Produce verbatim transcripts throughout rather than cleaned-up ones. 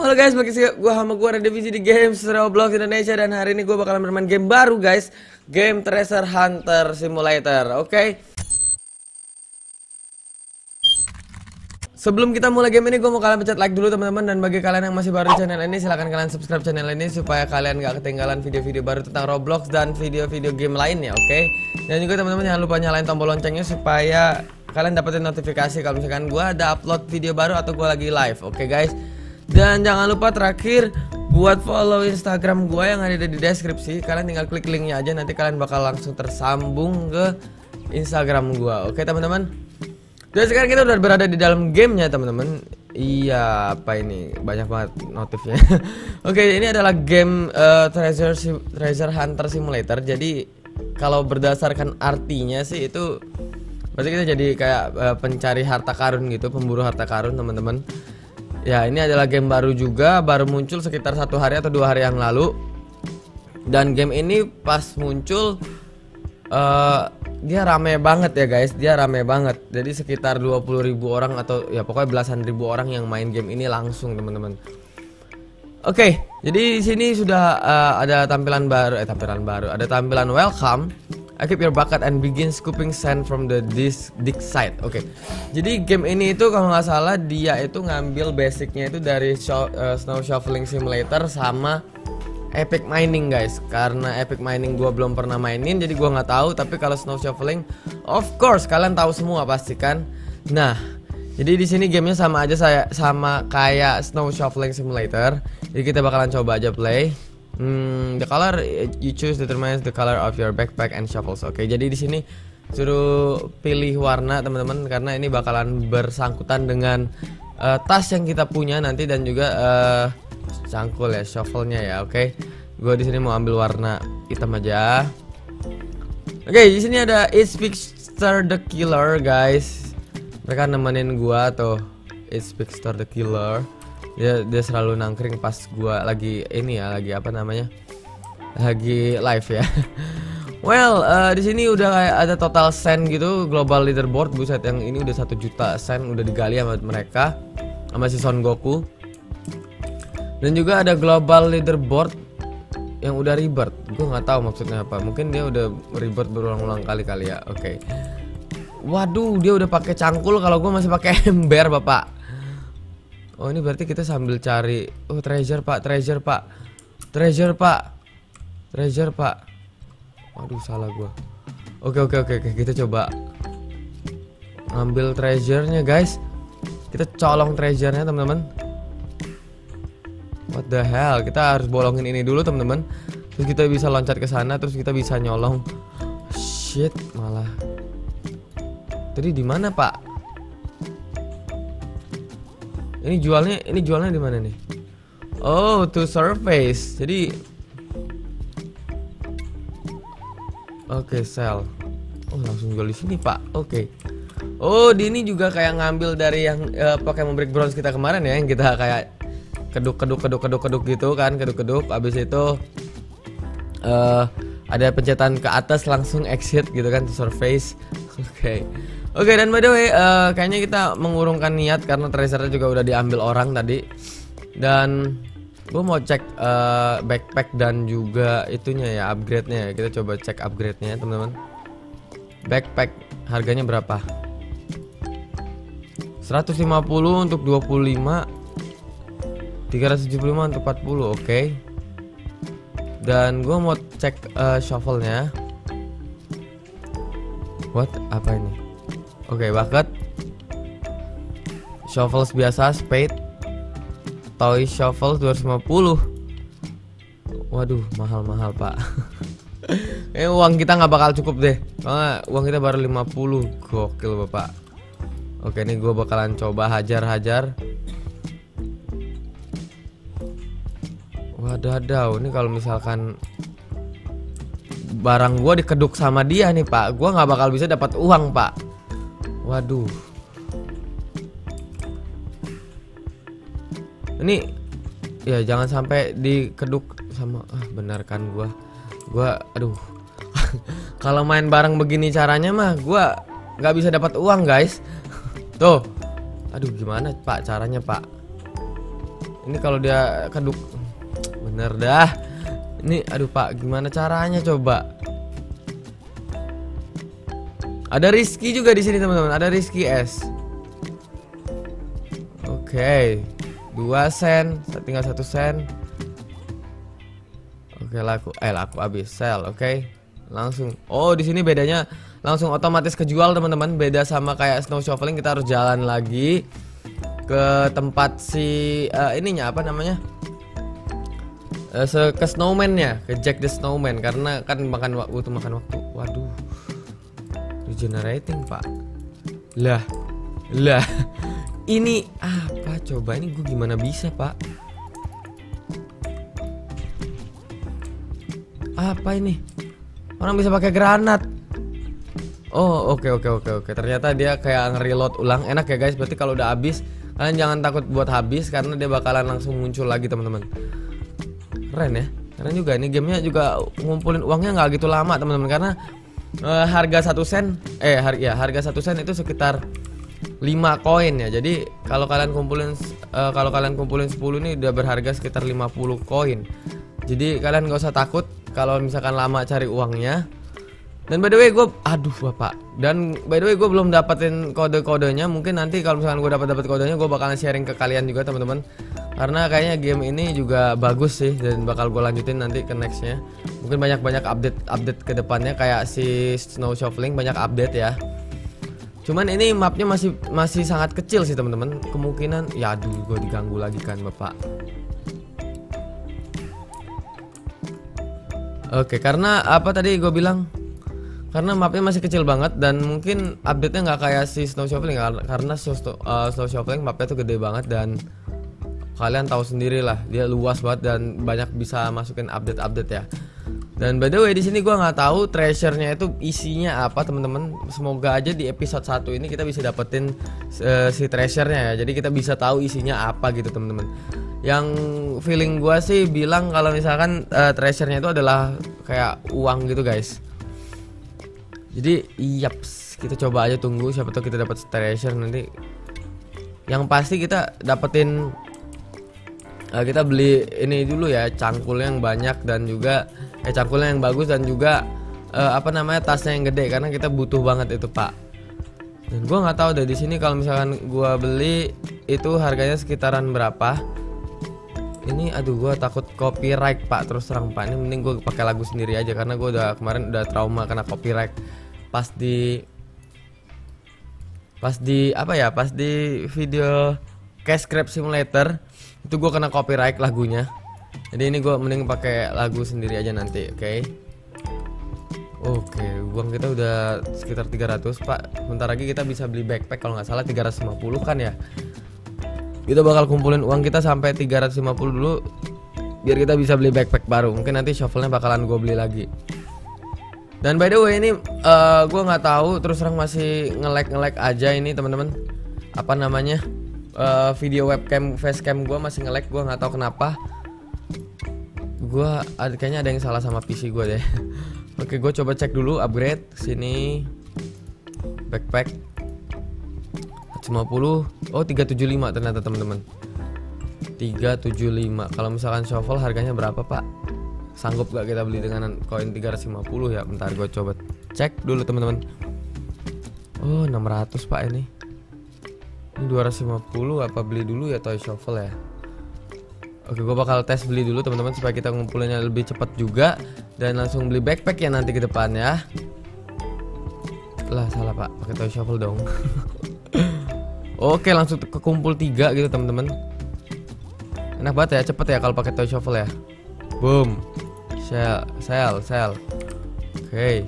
Halo guys, bagi gue sama gue ada divisi di Games Roblox Indonesia. Dan hari ini gue bakalan bermain game baru guys, game Treasure Hunter Simulator. Oke okay? Sebelum kita mulai game ini, gue mau kalian pencet like dulu teman-teman. Dan bagi kalian yang masih baru di channel ini, silahkan kalian subscribe channel ini supaya kalian gak ketinggalan video-video baru tentang Roblox dan video-video game lainnya. Oke okay? Dan juga teman-teman jangan lupa nyalain tombol loncengnya supaya kalian dapetin notifikasi kalau misalkan gue ada upload video baru atau gue lagi live. Oke okay, guys. Dan jangan lupa terakhir buat follow Instagram gue yang ada di deskripsi. Kalian tinggal klik linknya aja, nanti kalian bakal langsung tersambung ke Instagram gue. Oke teman-teman. Dan sekarang kita udah berada di dalam gamenya teman-teman. Iya, apa ini banyak banget notifnya. Oke, ini adalah game uh, Treasure Treasure Hunter Simulator. Jadi kalau berdasarkan artinya sih itu berarti kita jadi kayak uh, pencari harta karun gitu, pemburu harta karun teman-teman. Ya, ini adalah game baru juga, baru muncul sekitar satu hari atau dua hari yang lalu. Dan game ini pas muncul uh, dia rame banget ya guys, dia rame banget. Jadi sekitar dua puluh ribu orang atau ya pokoknya belasan ribu orang yang main game ini langsung teman-teman. Oke, okay, jadi di sini sudah uh, ada tampilan baru, eh tampilan baru, ada tampilan welcome. Equip your bucket and begin scooping sand from the this dig site. Oke, okay. Jadi game ini itu kalau nggak salah dia itu ngambil basicnya itu dari show, uh, Snow Shoveling Simulator sama Epic Mining guys. Karena Epic Mining gua belum pernah mainin, jadi gua nggak tahu. Tapi kalau Snow Shoveling, of course kalian tahu semua pasti kan. Nah, jadi di sini gamenya sama aja saya sama kayak Snow Shoveling Simulator. Jadi kita bakalan coba aja play. Hmm, the color you choose determines the color of your backpack and shovels. Oke, okay, jadi di sini suruh pilih warna teman-teman karena ini bakalan bersangkutan dengan uh, tas yang kita punya nanti dan juga uh, cangkul ya, shovelnya ya. Oke, okay. Gue di sini mau ambil warna hitam aja. Oke, okay, di sini ada It's Victor the Killer guys. Mereka nemenin gua tuh. It's Victor the Killer. Dia, dia selalu nangkring pas gua lagi ini ya, lagi apa namanya, lagi live ya. Well, uh, di sini udah kayak ada total sand gitu, global leaderboard. Buset, yang ini udah satu juta sand udah digali sama mereka, sama si Son Goku. Dan juga ada global leaderboard yang udah rebirth. Gue nggak tahu maksudnya apa. Mungkin dia udah rebirth berulang-ulang kali kali ya. Oke. Okay. Waduh, dia udah pakai cangkul, kalau gue masih pakai ember bapak. Oh, ini berarti kita sambil cari. Oh, treasure pak, treasure pak, treasure pak, treasure pak. Waduh, salah gua. Oke oke oke oke, kita coba ambil treasure-nya guys. Kita colong treasure-nya teman-teman. What the hell? Kita harus bolongin ini dulu teman-teman. Terus kita bisa loncat ke sana, terus kita bisa nyolong. Shit, malah. Tadi di mana pak? Ini jualnya, ini jualnya di mana nih? Oh, to surface. Jadi, oke, okay, sell. Oh, langsung jual di sini pak. Oke. Okay. Oh, di ini juga kayak ngambil dari yang uh, Pokemon Break Bronze kita kemarin ya, yang kita kayak keduk keduk keduk keduk keduk gitu kan, keduk keduk. Abis itu uh, ada pencetan ke atas langsung exit gitu kan, to surface. Oke. Okay. Oke, okay, dan by the way, uh, kayaknya kita mengurungkan niat karena treasure-nya juga udah diambil orang tadi. Dan gue mau cek uh, backpack dan juga itunya ya, upgrade-nya. Kita coba cek upgrade-nya teman-teman. Backpack harganya berapa? seratus lima puluh untuk dua puluh lima, tiga ratus tujuh puluh lima untuk empat puluh. Oke. Okay. Dan gue mau cek uh, shovel-nya. What? Apa ini? Oke, okay, bucket, shovels biasa, spade, toy shovel dua ratus lima puluh. Waduh, mahal-mahal pak. Eh, uang kita nggak bakal cukup deh. Soalnya uang kita baru lima puluh. Gokil bapak. Oke, ini gue bakalan coba hajar-hajar. Wadaw, ini kalau misalkan barang gue dikeduk sama dia nih pak, gue nggak bakal bisa dapat uang pak. Waduh. Ini ya jangan sampai dikeduk sama ah benar kan gua. Gua aduh. Kalau main bareng begini caranya mah gua nggak bisa dapat uang, guys. Tuh. Aduh, gimana, Pak, caranya, Pak? Ini kalau dia keduk bener dah. Ini aduh Pak, gimana caranya coba? Ada Rizky juga di sini teman-teman. Ada Rizky S. Oke, okay. dua sen, tinggal satu sen. Oke, okay, laku, eh laku habis sell, oke. Okay. Langsung. Oh, di sini bedanya langsung otomatis kejual teman-teman. Beda sama kayak snow shoveling, kita harus jalan lagi ke tempat si uh, ininya apa namanya? Uh, ke snowman-nya, ke Jack the Snowman karena kan makan waktu makan waktu. Waduh. Regenerating Pak. Lah. Lah. Ini apa coba, ini gue gimana bisa Pak? Apa ini? Orang bisa pakai granat. Oh oke okay, oke okay, oke okay, oke. Ternyata dia kayak nge-reload ulang. Enak ya guys. Berarti kalau udah habis kalian jangan takut buat habis karena dia bakalan langsung muncul lagi teman-teman. Keren ya. Keren juga. Ini gamenya juga ngumpulin uangnya nggak gitu lama teman-teman karena uh, harga satu sen. Eh har ya harga satu sen itu sekitar lima koin ya. Jadi kalau kalian kumpulin uh, kalau kalian kumpulin sepuluh ini udah berharga sekitar lima puluh koin. Jadi kalian nggak usah takut kalau misalkan lama cari uangnya. Dan by the way gue aduh Bapak. Dan by the way gue belum dapetin kode-kodenya. Mungkin nanti kalau misalkan gue dapat dapat kodenya gue bakalan sharing ke kalian juga teman-teman. Karena kayaknya game ini juga bagus sih dan bakal gue lanjutin nanti ke nextnya. Mungkin banyak-banyak update-update ke depannya kayak si snow shoveling banyak update ya. Cuman ini mapnya masih masih sangat kecil sih teman-teman. Kemungkinan ya aduh gue diganggu lagi kan Bapak. Oke, karena apa tadi gue bilang? Karena mapnya masih kecil banget dan mungkin update-nya nggak kayak si snow shoveling karena snow, uh, snow shoveling mapnya tuh gede banget dan kalian tahu sendiri lah dia luas banget dan banyak bisa masukin update-update ya. Dan by the way di sini gue nggak tahu treasure-nya itu isinya apa teman-teman. Semoga aja di episode satu ini kita bisa dapetin uh, si treasure-nya ya. Jadi kita bisa tahu isinya apa gitu teman-teman. Yang feeling gue sih bilang kalau misalkan uh, treasure-nya itu adalah kayak uang gitu guys. Jadi yaps, kita coba aja tunggu siapa tahu kita dapat treasure nanti. Yang pasti kita dapetin uh, kita beli ini dulu ya, cangkulnya yang banyak dan juga eh cangkulnya yang bagus dan juga uh, apa namanya tasnya yang gede karena kita butuh banget itu Pak. Dan gua nggak tahu deh di sini kalau misalkan gua beli itu harganya sekitaran berapa. Ini aduh gue takut copyright Pak, terus terang Pak. Ini mending gue pakai lagu sendiri aja karena gue udah kemarin udah trauma kena copyright pas di pas di apa ya pas di video Cash Grab Simulator itu gue kena copyright lagunya. Jadi ini gue mending pakai lagu sendiri aja nanti, oke? Okay? Oke, okay, uang kita udah sekitar tiga ratus Pak. Bentar lagi kita bisa beli backpack kalau nggak salah tiga ratus lima puluh kan ya. Kita bakal kumpulin uang kita sampai tiga ratus lima puluh dulu biar kita bisa beli backpack baru. Mungkin nanti shovelnya bakalan gue beli lagi. Dan by the way ini uh, gue nggak tahu terus terang masih nge-lag nge-lag aja ini teman-teman. Apa namanya uh, video webcam facecam gue masih nge-lag, gue nggak tahu kenapa. Gue kayaknya ada yang salah sama P C gue deh. Oke, gue coba cek dulu upgrade sini backpack lima puluh. Oh tiga tujuh lima ternyata teman-teman. tiga tujuh lima. Kalau misalkan shovel harganya berapa Pak? Sanggup gak kita beli dengan koin tiga ratus lima puluh ya? Bentar gue coba cek dulu teman-teman. Oh enam ratus Pak ini. Ini dua ratus lima puluh apa beli dulu ya toy shovel ya? Oke, gue bakal tes beli dulu teman-teman supaya kita ngumpulinnya lebih cepat juga dan langsung beli backpack ya nanti ke depan ya. Lah salah Pak, pakai toy shovel dong. Oke, langsung kekumpul tiga gitu teman-teman. Enak banget ya, cepet ya kalau pakai toy shovel ya. Boom. Sell, sell, sell. Oke.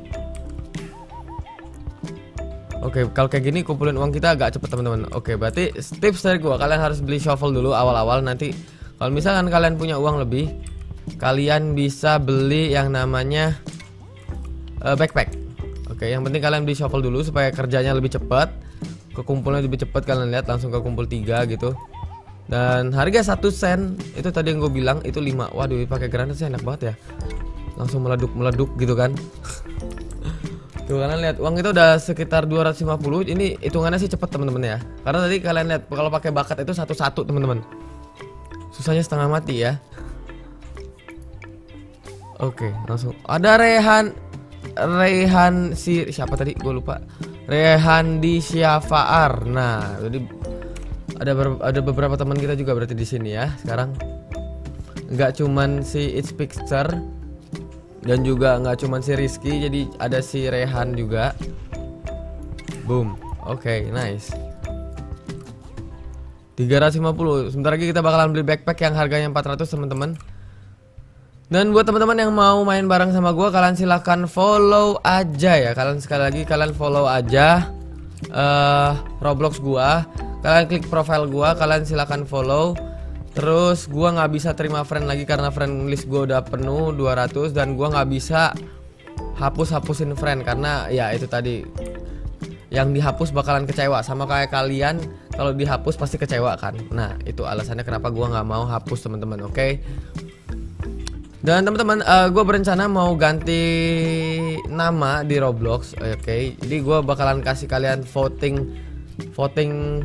Oke, kalau kayak gini kumpulin uang kita agak cepet teman-teman. Oke, berarti tips dari gua, kalian harus beli shovel dulu awal-awal. Nanti kalau misalkan kalian punya uang lebih, kalian bisa beli yang namanya uh, backpack. Oke, yang penting kalian beli shovel dulu supaya kerjanya lebih cepat. Kekumpulnya lebih cepat, kalian lihat langsung kekumpul tiga gitu. Dan harga satu sen itu tadi yang gue bilang itu lima. Waduh, pakai granat sih enak banget ya. Langsung meleduk-meleduk gitu kan. Tuh kalian lihat uang kita udah sekitar dua ratus lima puluh. Ini hitungannya sih cepet teman-teman ya. Karena tadi kalian lihat kalau pakai bakat itu satu-satu teman-teman. Susahnya setengah mati ya. Oke, langsung ada Rehan Rehan si siapa tadi gue lupa. Rehan di Syafaar. Nah, jadi ada ber, ada beberapa teman kita juga berarti di sini ya sekarang. Nggak cuman si It's Picture dan juga nggak cuman si Rizky, jadi ada si Rehan juga. Boom. Oke, okay, nice. tiga ratus lima puluh. Sebentar lagi kita bakalan beli backpack yang harganya empat ratus teman-teman. Dan buat teman-teman yang mau main bareng sama gua, kalian silahkan follow aja ya. Kalian sekali lagi kalian follow aja uh, Roblox gua. Kalian klik profile gua, kalian silahkan follow. Terus gua nggak bisa terima friend lagi karena friend list gua udah penuh dua ratus, dan gua nggak bisa hapus-hapusin friend karena ya itu tadi, yang dihapus bakalan kecewa sama kayak kalian. Kalau dihapus pasti kecewa kan. Nah, itu alasannya kenapa gua nggak mau hapus teman-teman. Oke. Okay? Dan teman-teman, uh, gue berencana mau ganti nama di Roblox, oke? Okay? Jadi gue bakalan kasih kalian voting, voting.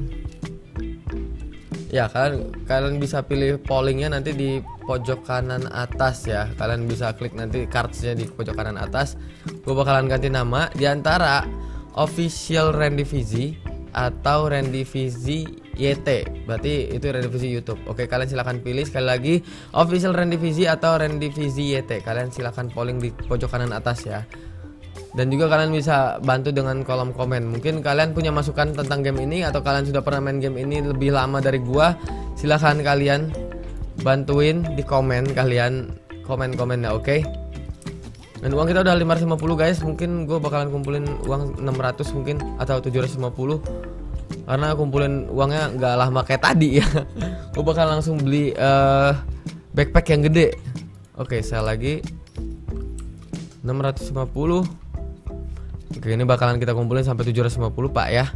Ya, kalian kalian bisa pilih pollingnya nanti di pojok kanan atas ya. Kalian bisa klik nanti cardsnya di pojok kanan atas. Gue bakalan ganti nama di antara Official Randivizi atau Randivizi Y T, berarti itu Randivizi YouTube. Oke, kalian silahkan pilih sekali lagi Official Randivizi atau Randivizi Y T. Kalian silahkan polling di pojok kanan atas ya. Dan juga kalian bisa bantu dengan kolom komen. Mungkin kalian punya masukan tentang game ini atau kalian sudah pernah main game ini lebih lama dari gua. Silahkan kalian bantuin di komen, kalian komen-komen ya, oke? Dan uang kita udah lima ratus lima puluh guys. Mungkin gue bakalan kumpulin uang enam ratus mungkin atau tujuh ratus lima puluh. Karena kumpulin uangnya nggak lama kayak tadi ya. Gue bakal langsung beli uh, backpack yang gede. Oke, saya lagi enam ratus lima puluh. Oke, ini bakalan kita kumpulin sampai tujuh ratus lima puluh pak ya.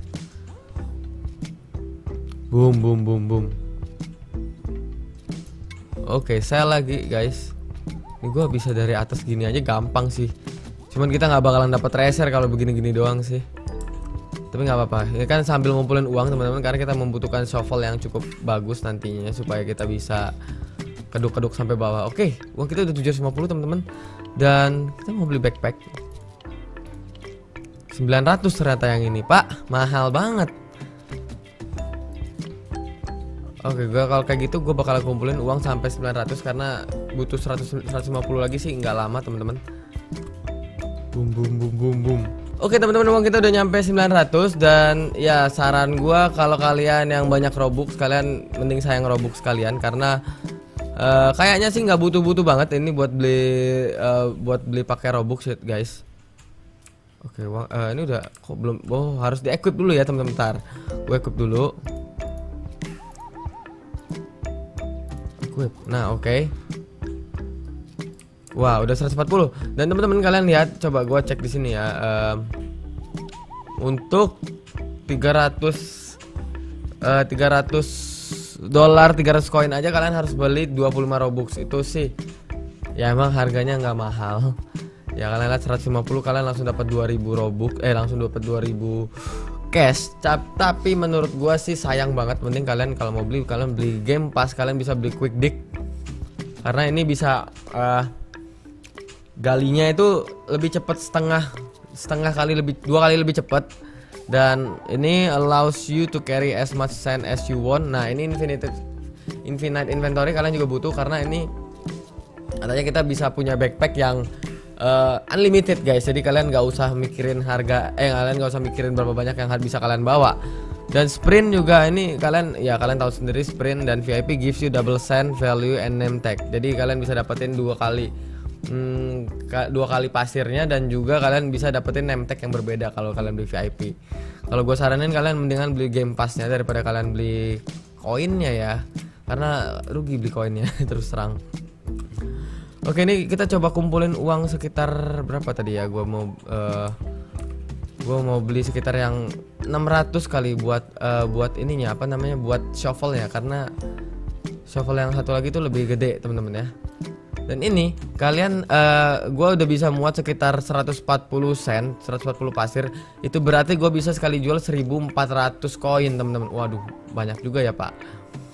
Boom boom boom boom. Oke, saya lagi guys. Ini gue bisa dari atas gini aja gampang sih. Cuman kita nggak bakalan dapat tracer kalau begini-gini doang sih. Tapi nggak apa-apa, ini kan sambil ngumpulin uang teman-teman, karena kita membutuhkan shovel yang cukup bagus nantinya supaya kita bisa keduk-keduk sampai bawah. Oke, uang kita udah tujuh ratus lima puluh teman-teman. Dan kita mau beli backpack sembilan ratus ternyata yang ini pak, mahal banget. Oke, gua kalau kayak gitu gue bakal kumpulin uang sampai sembilan ratus karena butuh seratus, seratus lima puluh lagi sih, nggak lama teman-teman. Boom boom boom boom boom. Oke teman-teman, uang kita udah nyampe sembilan ratus. Dan ya saran gua kalau kalian yang banyak Robux, kalian mending sayang Robux kalian karena uh, kayaknya sih nggak butuh-butuh banget ini buat beli uh, buat beli pakai Robux ya guys. Oke, uang uh, ini udah kok belum. Oh, harus di-equip dulu ya teman-teman. Bentar, gue equip dulu. Equip. Nah, oke. Okay. Wah, udah seratus empat puluh. Dan teman-teman kalian lihat, coba gua cek di sini ya. Um, untuk tiga ratus uh, tiga ratus dolar, tiga ratus koin aja kalian harus beli dua puluh lima Robux. Itu sih ya emang harganya nggak mahal. Ya kalian lihat seratus lima puluh, kalian langsung dapat dua ribu Robux, eh langsung dapat dua ribu cash. Tapi menurut gua sih sayang banget. Mending kalian kalau mau beli, kalian beli Game Pass, kalian bisa beli Quick Dig. Karena ini bisa uh, galinya itu lebih cepat setengah setengah kali lebih dua kali lebih cepat, dan ini allows you to carry as much sand as you want. Nah, ini infinite infinite inventory kalian juga butuh karena ini katanya kita bisa punya backpack yang uh, unlimited guys. Jadi kalian nggak usah mikirin harga, eh kalian nggak usah mikirin berapa banyak yang bisa kalian bawa. Dan sprint juga ini kalian ya kalian tahu sendiri, sprint dan V I P gives you double sand value and name tag. Jadi kalian bisa dapetin dua kali Hmm, dua kali pasirnya, dan juga kalian bisa dapetin name tag yang berbeda kalau kalian beli V I P. Kalau gue saranin kalian mendingan beli Game Passnya daripada kalian beli koinnya ya, karena rugi beli koinnya terus terang. Oke, ini kita coba kumpulin uang sekitar berapa tadi ya? Gue mau uh, gue mau beli sekitar yang enam ratus kali buat uh, buat ininya apa namanya buat shovel ya, karena shovel yang satu lagi itu lebih gede teman-teman ya. Dan ini kalian uh, gue udah bisa muat sekitar seratus empat puluh sen, seratus empat puluh pasir. Itu berarti gue bisa sekali jual seribu empat ratus koin teman-teman. Waduh, banyak juga ya pak.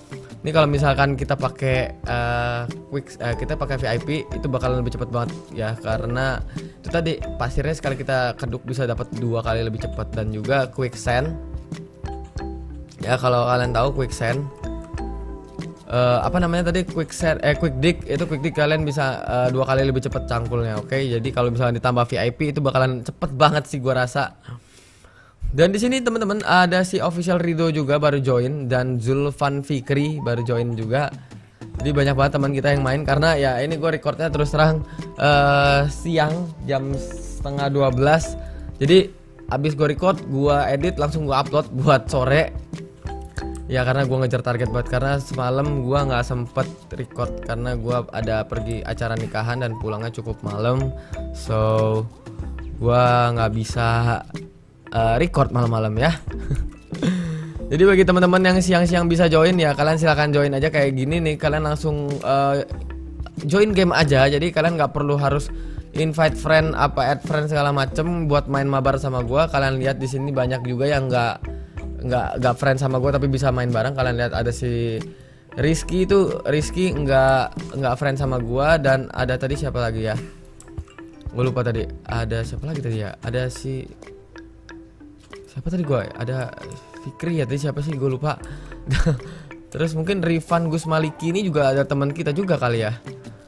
Ini kalau misalkan kita pakai uh, quick uh, kita pakai V I P itu bakalan lebih cepat banget ya, karena itu tadi pasirnya sekali kita keduk bisa dapat dua kali lebih cepat, dan juga quick send. Ya kalau kalian tahu quick send uh, apa namanya tadi quick send eh quick dig, itu quick dig kalian bisa uh, dua kali lebih cepat cangkulnya. Oke, okay? Jadi kalau misalkan ditambah V I P itu bakalan cepet banget sih gua rasa. Dan di sini teman-teman ada si official Rido juga baru join, dan Zulfan Fikri baru join juga. Jadi banyak banget teman kita yang main, karena ya ini gue recordnya terus terang uh, siang jam setengah dua belas. Jadi abis gue record, gue edit langsung gue upload buat sore. Ya karena gue ngejar target buat, karena semalam gue nggak sempet record karena gue ada pergi acara nikahan dan pulangnya cukup malam, so gue nggak bisa Uh, record malam-malam ya. Jadi bagi teman-teman yang siang-siang bisa join ya, kalian silahkan join aja kayak gini nih. Kalian langsung uh, join game aja. Jadi kalian nggak perlu harus invite friend, apa add friend segala macem buat main mabar sama gua. Kalian lihat di sini banyak juga yang nggak nggak nggak friend sama gua tapi bisa main bareng. Kalian lihat ada si Rizky itu, Rizky nggak nggak friend sama gua, dan ada tadi siapa lagi ya? Gue lupa tadi. Ada siapa lagi tadi ya? Ada si siapa tadi gue? Ada Fikri ya tadi, siapa sih gue lupa. Terus mungkin Rifan Gus Maliki ini juga ada teman kita juga kali ya.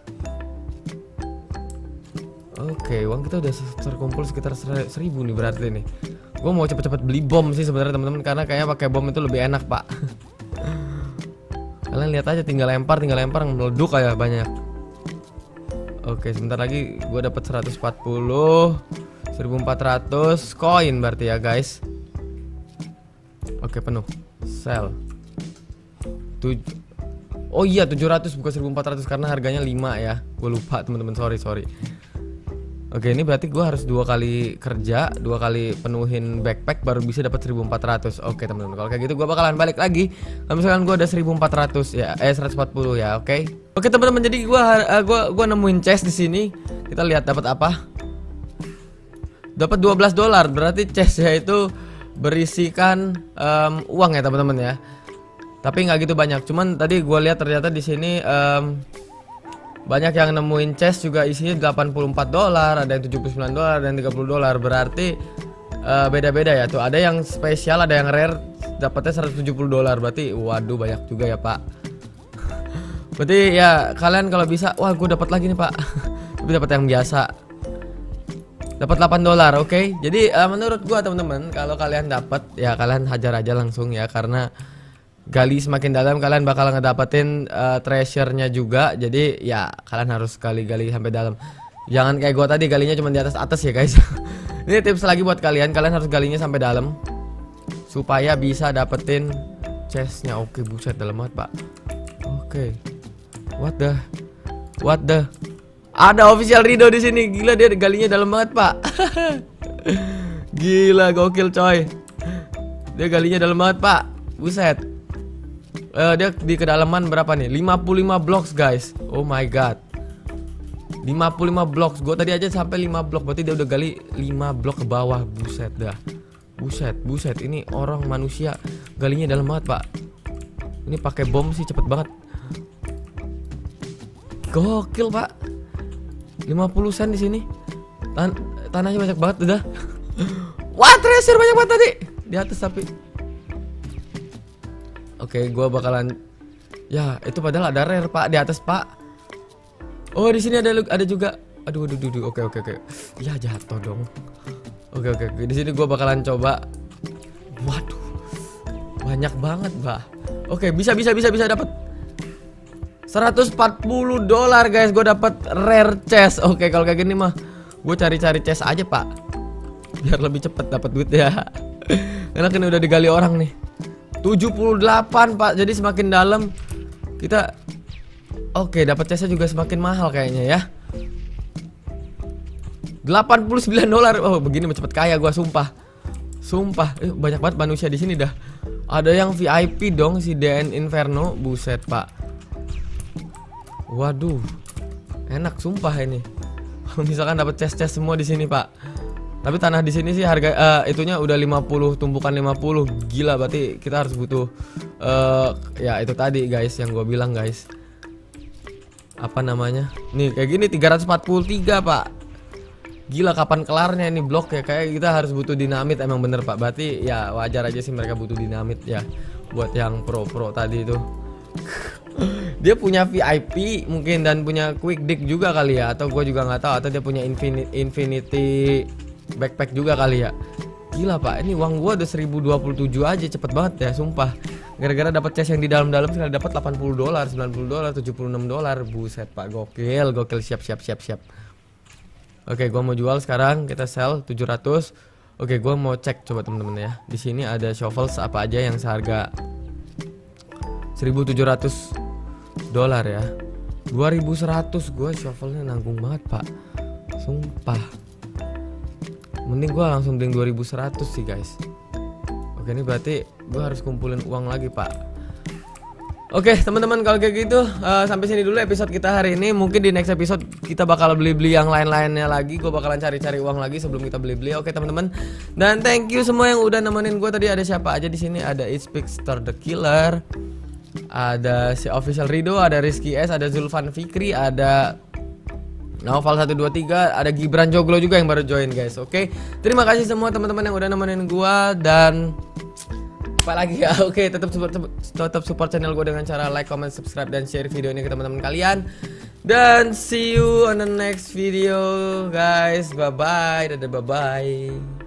Oke, uang kita udah terkumpul sekitar seribu nih berarti nih. Gue mau cepet-cepet beli bom sih sebenarnya teman-teman, karena kayaknya pakai bom itu lebih enak pak. Kalian lihat aja, tinggal lempar, tinggal lempar meleduk kayak banyak. Oke, sebentar lagi gue dapat seratus empat puluh, seribu empat ratus koin berarti ya guys. Oke, penuh. Sell. Tuj oh iya, tujuh ratus bukan seribu empat ratus karena harganya lima ya. Gue lupa teman-teman, sorry sorry. Oke, ini berarti gue harus dua kali kerja, dua kali penuhin backpack baru bisa dapat seribu empat ratus. Oke teman-teman, kalau kayak gitu gue bakalan balik lagi. Kalau misalkan gue ada seribu empat ratus ya, eh seratus empat puluh ya, oke. Okay? Oke teman-teman, jadi gue uh, gua gua nemuin chest di sini. Kita lihat dapat apa? Dapat dua belas dolar, berarti chestnya itu berisikan um, uang ya teman-teman ya. Tapi nggak gitu banyak. Cuman tadi gue lihat ternyata di sini um, banyak yang nemuin chest juga isinya delapan puluh empat dolar, ada yang tujuh puluh sembilan dolar, dan tiga puluh dolar. Berarti uh, beda-beda ya. Tuh ada yang spesial, ada yang rare, dapatnya seratus tujuh puluh dolar. Berarti waduh banyak juga ya pak. Berarti ya kalian kalau bisa, wah gue dapat lagi nih pak. Tapi dapat yang biasa. Dapat delapan dolar, oke. Okay? Jadi uh, menurut gua teman-teman, kalau kalian dapat ya kalian hajar aja langsung ya, karena gali semakin dalam kalian bakal ngedapetin uh, treasure-nya juga. Jadi ya kalian harus gali-gali sampai dalam. Jangan kayak gua tadi galinya cuma di atas-atas ya guys. Ini tips lagi buat kalian, kalian harus galinya sampai dalam supaya bisa dapetin chest-nya. Oke, buset dalam banget, Pak. Oke. What the What the Ada official Rido di sini. Gila, dia galinya dalam banget, Pak. Gila, gokil coy. Dia galinya dalam banget, Pak. Buset. Uh, dia di kedalaman berapa nih? lima puluh lima blocks, guys. Oh my god. lima puluh lima blocks. Gue tadi aja sampai lima blok. Berarti dia udah gali lima blok ke bawah. Buset dah. Buset, buset. Ini orang manusia galinya dalam banget, Pak. Ini pakai bom sih cepet banget. Gokil, Pak. lima puluh sen di sini. Tan tanahnya banyak banget udah. Wah, treasure banyak banget tadi. Di atas tapi. Oke, gua bakalan ya, itu padahal ada rare, Pak, di atas, Pak. Oh, di sini ada ada juga. Aduh, aduh, aduh. Oke, oke, oke. Ya jatuh dong. Oke, oke, oke. Di sini gua bakalan coba. Waduh. Banyak banget, Mbak. Oke, bisa bisa bisa bisa dapat seratus empat puluh dolar guys, gue dapat rare chest. Oke, kalau kayak gini mah gue cari-cari chest aja, Pak. Biar lebih cepet dapat duit ya. Karena ini udah digali orang nih. tujuh puluh delapan, Pak. Jadi semakin dalam kita. Oke, dapat chestnya juga semakin mahal kayaknya ya. delapan puluh sembilan dolar. Oh, begini cepet kaya gue, sumpah. Sumpah, eh, banyak banget manusia di sini dah. Ada yang V I P dong, si D N Inferno. Buset, Pak. Waduh, enak sumpah ini. Kalau misalkan dapat chest-chest semua di sini, Pak. Tapi tanah di sini sih harga uh, itunya udah lima puluh, tumpukan lima puluh. Gila, berarti kita harus butuh uh, ya itu tadi guys yang gue bilang guys. Apa namanya? Nih kayak gini tiga ratus empat puluh tiga pak. Gila kapan kelarnya ini blok ya. Kayak kita harus butuh dinamit emang bener pak. Berarti ya wajar aja sih mereka butuh dinamit ya. Buat yang pro-pro tadi itu. Dia punya V I P mungkin dan punya quick dig juga kali ya. Atau gue juga nggak tahu. Atau dia punya infinity, infinity backpack juga kali ya. Gila pak, ini uang gue udah seribu dua puluh tujuh aja, cepet banget ya sumpah. Gara-gara dapat chest yang di dalam-dalam sekali dapat delapan puluh dolar, sembilan puluh dolar, tujuh puluh enam dolar. Buset pak, gokil, gokil, siap siap siap siap. Oke, gua mau jual sekarang, kita sell tujuh ratus. Oke, gua mau cek coba temen-temen ya. Di sini ada shovels apa aja yang seharga seribu tujuh ratus dolar ya. dua ribu seratus gua shovelnya nanggung banget, Pak. Sumpah. Mending gua langsung beli dua ribu seratus sih, guys. Oke, ini berarti gue harus kumpulin uang lagi pak. Oke teman-teman kalau kayak gitu uh, sampai sini dulu episode kita hari ini. Mungkin di next episode kita bakal beli-beli yang lain-lainnya lagi. Gue bakalan cari-cari uang lagi sebelum kita beli-beli. Oke teman-teman. Dan thank you semua yang udah nemenin gue tadi. Ada siapa aja di sini? Ada Itspixter the Killer, ada si Official Rido, ada Rizky S, ada Zulfan Fikri, ada Naufal satu dua tiga, ada Gibran Joglo juga yang baru join guys. Oke, terima kasih semua teman-teman yang udah nemenin gua dan apa lagi ya. Oke, tetap support tetap support channel gua dengan cara like, comment, subscribe dan share video ini ke teman-teman kalian. Dan see you on the next video guys. Bye bye. Dadah bye bye.